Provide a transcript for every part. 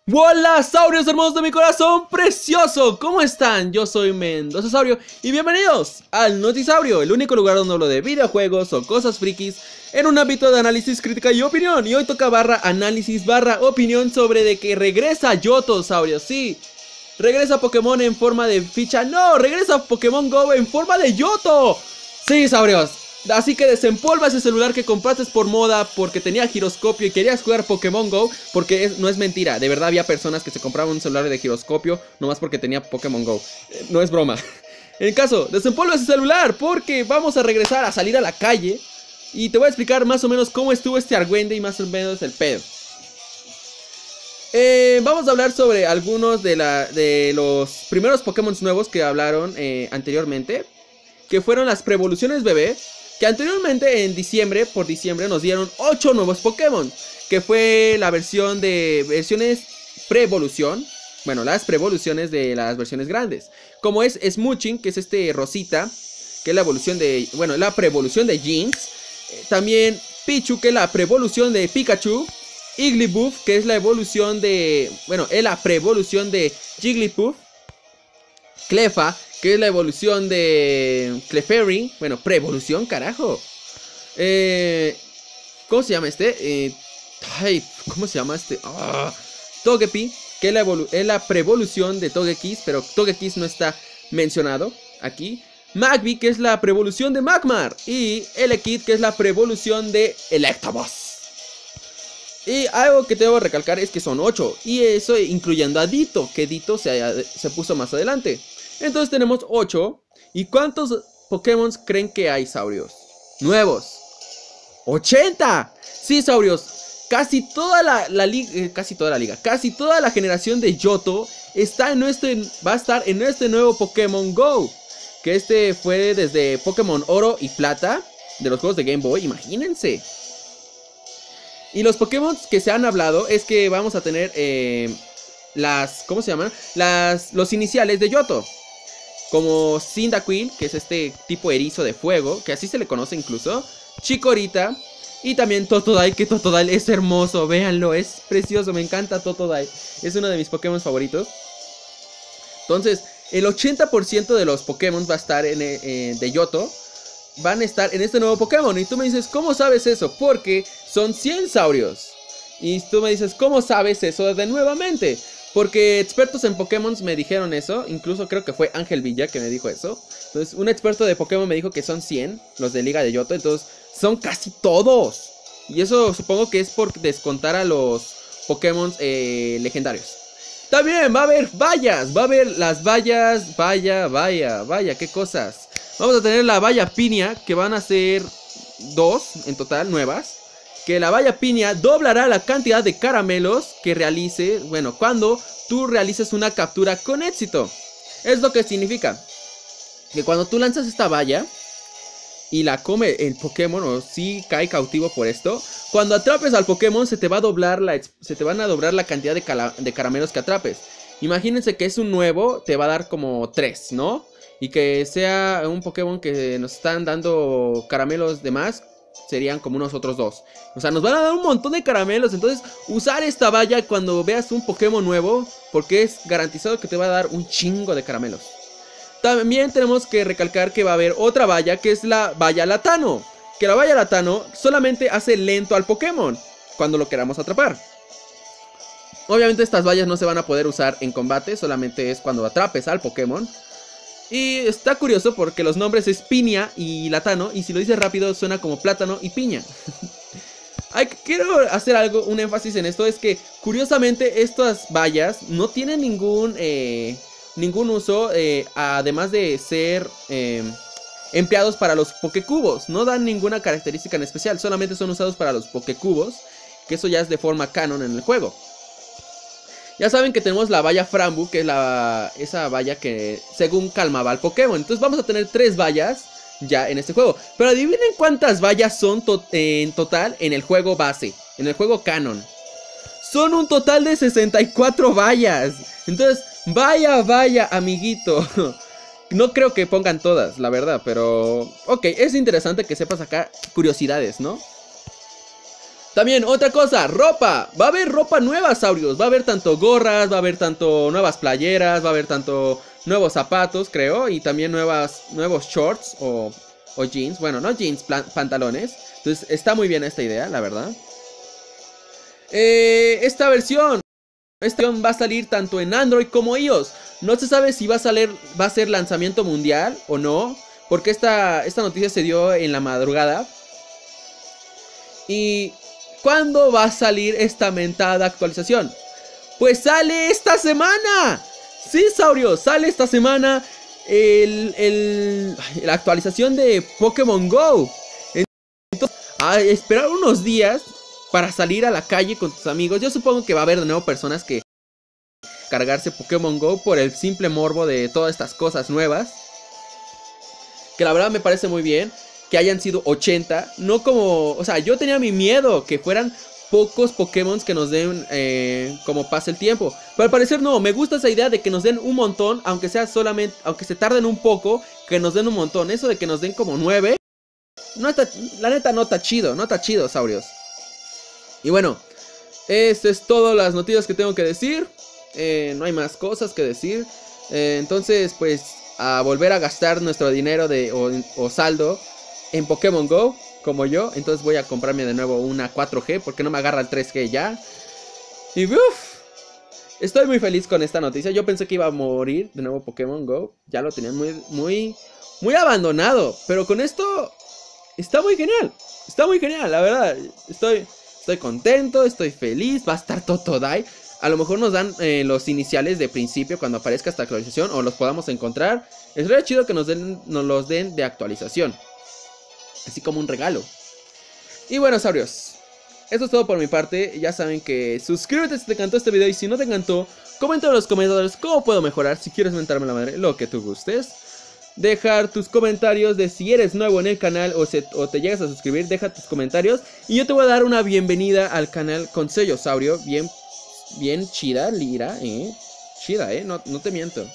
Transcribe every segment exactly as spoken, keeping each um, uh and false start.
Hola, saurios hermosos de mi corazón precioso, ¿cómo están? Yo soy Mendoza Saurio y bienvenidos al Notisaurio, el único lugar donde hablo de videojuegos o cosas frikis en un ámbito de análisis, crítica y opinión. Y hoy toca barra análisis barra opinión sobre de que regresa Yoto, saurios, sí. Regresa Pokémon en forma de ficha, no, regresa Pokémon Go en forma de Yoto. Sí, saurios. Así que desempolva ese celular que compraste por moda porque tenía giroscopio y querías jugar Pokémon Go. Porque es, no es mentira, de verdad había personas que se compraban un celular de giroscopio nomás porque tenía Pokémon Go. eh, No es broma. En caso, desempolva ese celular porque vamos a regresar a salir a la calle. Y te voy a explicar más o menos cómo estuvo este Argüende y más o menos el pedo. Eh, vamos a hablar sobre algunos de, la, de los primeros Pokémon nuevos que hablaron eh, anteriormente, que fueron las Prevoluciones bebé. Que anteriormente en diciembre, por diciembre nos dieron ocho nuevos Pokémon. Que fue la versión de versiones pre-evolución. Bueno, las pre-evoluciones de las versiones grandes. Como es Smooching, que es este Rosita, que es la evolución de, bueno, la pre-evolución de Jinx. eh, También Pichu, que es la pre-evolución de Pikachu. Igglybuff, que es la evolución de, bueno, es la pre-evolución de Jigglypuff. Cleffa, que es la evolución de Clefairy. Bueno, pre-evolución, carajo. Eh, ¿Cómo se llama este? Eh, ay, ¿cómo se llama este? Ah, Togepi, que es la, es la pre-evolución de Togekiss, pero Togekiss no está mencionado aquí. Magby, que es la pre-evolución de Magmar. Y Elekid, que es la pre-evolución de Electabuzz. Y algo que debo recalcar es que son ocho. Y eso incluyendo a Ditto, que Ditto se, se puso más adelante. Entonces tenemos ocho. ¿Y cuántos Pokémon creen que hay, saurios? Nuevos. ¡ochenta! Sí, saurios. Casi toda la, la liga. Eh, casi toda la liga. Casi toda la generación de Yoto está en este, va a estar en este nuevo Pokémon Go. Que este fue desde Pokémon Oro y Plata. De los juegos de Game Boy. Imagínense. Y los Pokémon que se han hablado es que vamos a tener eh, las, ¿cómo se llaman? Las, los iniciales de Yoto. Como Cyndaquil, que es este tipo erizo de fuego, que así se le conoce incluso. Chikorita. Y también Totodile, que Totodile es hermoso, véanlo, es precioso, me encanta Totodile. Es uno de mis Pokémon favoritos. Entonces, el ochenta por ciento de los Pokémon va a estar en, eh, de Yoto. Van a estar en este nuevo Pokémon. Y tú me dices, ¿cómo sabes eso? Porque son cien saurios. Y tú me dices, ¿cómo sabes eso de nuevamente? Porque expertos en Pokémon me dijeron eso. Incluso creo que fue Ángel Villa que me dijo eso. Entonces un experto de Pokémon me dijo que son cien los de Liga de Yoto. Entonces son casi todos. Y eso supongo que es por descontar a los Pokémon eh, legendarios. También va a haber vallas. Va a haber las vallas. Vaya, vaya, vaya, qué cosas. Vamos a tener la valla piña, que van a ser dos en total, nuevas. Que la valla piña doblará la cantidad de caramelos que realice, bueno, cuando tú realices una captura con éxito. Es lo que significa que cuando tú lanzas esta valla y la come el Pokémon, o si cae cautivo por esto, cuando atrapes al Pokémon se te va a doblar la, se te van a doblar la cantidad de, cala, de caramelos que atrapes. Imagínense que es un nuevo, te va a dar como tres, ¿no? Y que sea un Pokémon que nos están dando caramelos de más, serían como unos otros dos. O sea, nos van a dar un montón de caramelos. Entonces, usar esta valla cuando veas un Pokémon nuevo, porque es garantizado que te va a dar un chingo de caramelos. También tenemos que recalcar que va a haber otra valla, que es la valla Latano. Que la valla Latano solamente hace lento al Pokémon cuando lo queramos atrapar. Obviamente estas vallas no se van a poder usar en combate, solamente es cuando atrapes al Pokémon. Y está curioso porque los nombres es piña y latano. Y si lo dices rápido suena como plátano y piña. Hay, quiero hacer algo, un énfasis en esto. Es que curiosamente estas vallas no tienen ningún eh, ningún uso eh, además de ser eh, empleados para los Pokécubos. No dan ninguna característica en especial, solamente son usados para los Pokécubos, que eso ya es de forma canon en el juego. Ya saben que tenemos la valla Frambu, que es la esa valla que según calmaba al Pokémon. Entonces vamos a tener tres vallas ya en este juego. Pero adivinen cuántas vallas son to en total en el juego base, en el juego canon. Son un total de sesenta y cuatro vallas. Entonces, vaya, vaya, amiguito. No creo que pongan todas, la verdad, pero ok, es interesante que sepas acá curiosidades, ¿no? También, otra cosa, ropa. Va a haber ropa nueva, saurios. Va a haber tanto gorras, va a haber tanto nuevas playeras, va a haber tanto nuevos zapatos, creo. Y también nuevas, nuevos shorts o, o jeans. Bueno, no jeans, pantalones. Entonces, está muy bien esta idea, la verdad. Eh, esta versión, esta versión va a salir tanto en Android como iOS. No se sabe si va a salir, va a ser lanzamiento mundial o no. Porque esta, esta noticia se dio en la madrugada. Y... ¿cuándo va a salir esta mentada actualización? Pues sale esta semana. Sí, saurios, sale esta semana el, el, la actualización de Pokémon Go. Entonces, a esperar unos días para salir a la calle con tus amigos. Yo supongo que va a haber de nuevo personas que cargarse Pokémon Go por el simple morbo de todas estas cosas nuevas. Que la verdad me parece muy bien que hayan sido ochenta, no como, o sea, yo tenía mi miedo que fueran pocos Pokémon que nos den eh, como pase el tiempo, pero al parecer no, me gusta esa idea de que nos den un montón, aunque sea solamente, aunque se tarden un poco, que nos den un montón. Eso de que nos den como nueve, no está, la neta no está chido, no está chido, saurios. Y bueno, esto es todas las noticias que tengo que decir, eh, no hay más cosas que decir, eh, entonces pues a volver a gastar nuestro dinero de o, o saldo en Pokémon Go, como yo. Entonces voy a comprarme de nuevo una cuatro G, porque no me agarra el tres G ya. Y uff, estoy muy feliz con esta noticia. Yo pensé que iba a morir de nuevo Pokémon Go. Ya lo tenían muy, muy, muy abandonado. Pero con esto está muy genial. Está muy genial, la verdad. Estoy, estoy contento, estoy feliz. Va a estar Totodile. A lo mejor nos dan eh, los iniciales de principio cuando aparezca esta actualización, o los podamos encontrar. Estaría chido que nos, den, nos los den de actualización, así como un regalo. Y bueno, saurios, eso es todo por mi parte. Ya saben que suscríbete si te encantó este video, y si no te encantó, comenta en los comentarios cómo puedo mejorar. Si quieres mentarme la madre, lo que tú gustes. Dejar tus comentarios de si eres nuevo en el canal o, se, o te llegas a suscribir. Deja tus comentarios y yo te voy a dar una bienvenida al canal con sello saurio. Bien, bien chida, lira, eh. Chida, eh, no, no te miento.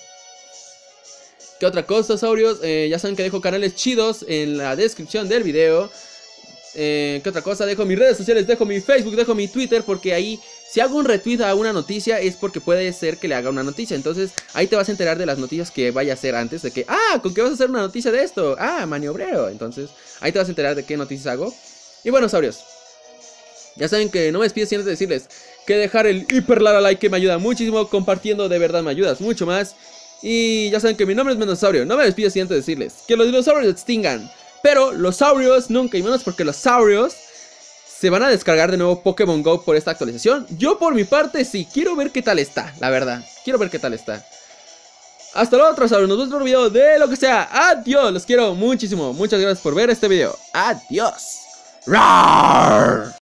¿Qué otra cosa, saurios? Eh, ya saben que dejo canales chidos en la descripción del video. Eh, ¿Qué otra cosa? Dejo mis redes sociales, dejo mi Facebook, dejo mi Twitter, porque ahí, si hago un retweet a una noticia, es porque puede ser que le haga una noticia. Entonces, ahí te vas a enterar de las noticias que vaya a hacer antes de que, ah, ¿con qué vas a hacer una noticia de esto? Ah, maniobrero. Entonces, ahí te vas a enterar de qué noticias hago. Y bueno, saurios, ya saben que no me despido sin decirles que dejar el hiper lara like, que me ayuda muchísimo. Compartiendo, de verdad me ayudas mucho más. Y ya saben que mi nombre es Menosaurio. No me despido sin antes decirles que los dinosaurios se extingan, pero los saurios nunca, y menos porque los saurios se van a descargar de nuevo Pokémon Go por esta actualización. Yo por mi parte sí, quiero ver qué tal está, la verdad. Quiero ver qué tal está. Hasta luego, otro saurio. Nos vemos en otro video de lo que sea. Adiós, los quiero muchísimo. Muchas gracias por ver este video. Adiós. ¡Rar!